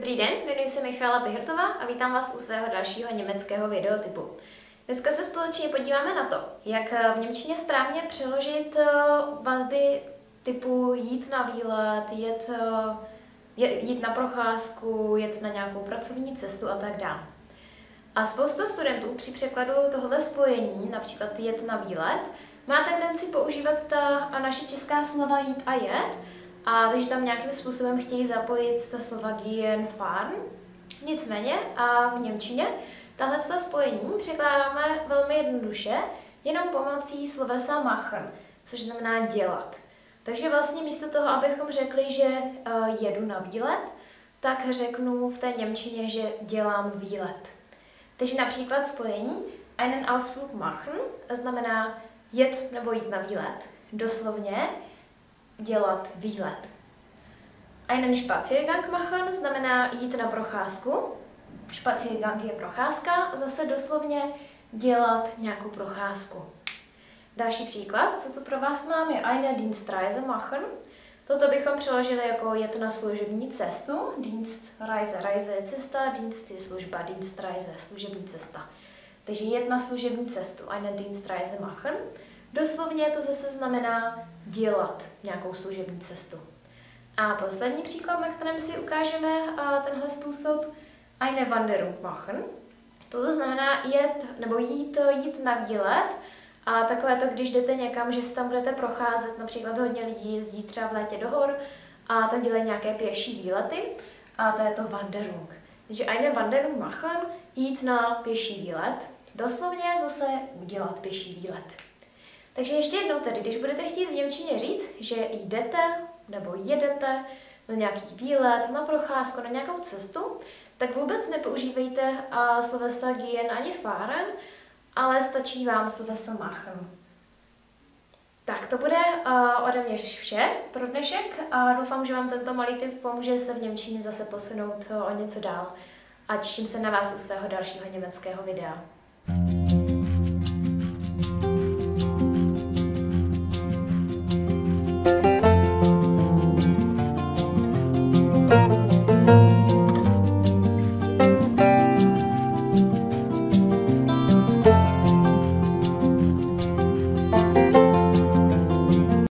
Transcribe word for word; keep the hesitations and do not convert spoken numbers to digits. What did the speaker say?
Dobrý den, jmenuji se Michála Pihrtová a vítám vás u svého dalšího německého videotypu. Dneska se společně podíváme na to, jak v němčině správně přeložit vazby typu jít na výlet, jet, jít na procházku, jet na nějakou pracovní cestu a tak dále. A spousta studentů při překladu tohle spojení, například jet na výlet, má tendenci používat ta naše česká slova jít a jet, a takže tam nějakým způsobem chtějí zapojit ta slova gehen, fahren. Nicméně a v němčině tahle spojení překládáme velmi jednoduše, jenom pomocí slovesa machen, což znamená dělat. Takže vlastně místo toho, abychom řekli, že uh, jedu na výlet, tak řeknu v té němčině, že dělám výlet. Takže například spojení einen Ausflug machen znamená jet nebo jít na výlet. Doslovně dělat výlet. Einen Spaziergang machen znamená jít na procházku. Spaziergang je procházka, zase doslovně dělat nějakou procházku. Další příklad, co tu pro vás mám, je eine Dienstreise machen. Toto bychom přeložili jako jet na služební cestu. Dienstreise, reise je cesta, Dienst je služba, Dienstreise, služební cesta. Takže jet na služební cestu, eine Dienstreise machen. Doslovně to zase znamená dělat nějakou služební cestu. A poslední příklad, na kterém si ukážeme tenhle způsob, eine Wanderung machen. To znamená jet nebo jít, jít na výlet. A takové to, když jdete někam, že si tam budete procházet, například hodně lidí jezdí třeba v létě do hor a tam dělají nějaké pěší výlety. A to je to Wanderung. Takže eine Wanderung machen, jít na pěší výlet. Doslovně zase udělat pěší výlet. Takže ještě jednou tedy, když budete chtít v němčině říct, že jdete nebo jedete na nějaký výlet, na procházku, na nějakou cestu, tak vůbec nepoužívejte uh, slovesa gehen ani fahren, ale stačí vám sloveso machen. Tak to bude uh, ode mě vše pro dnešek a doufám, že vám tento malý tip pomůže se v němčině zase posunout uh, o něco dál. A těším se na vás u svého dalšího německého videa.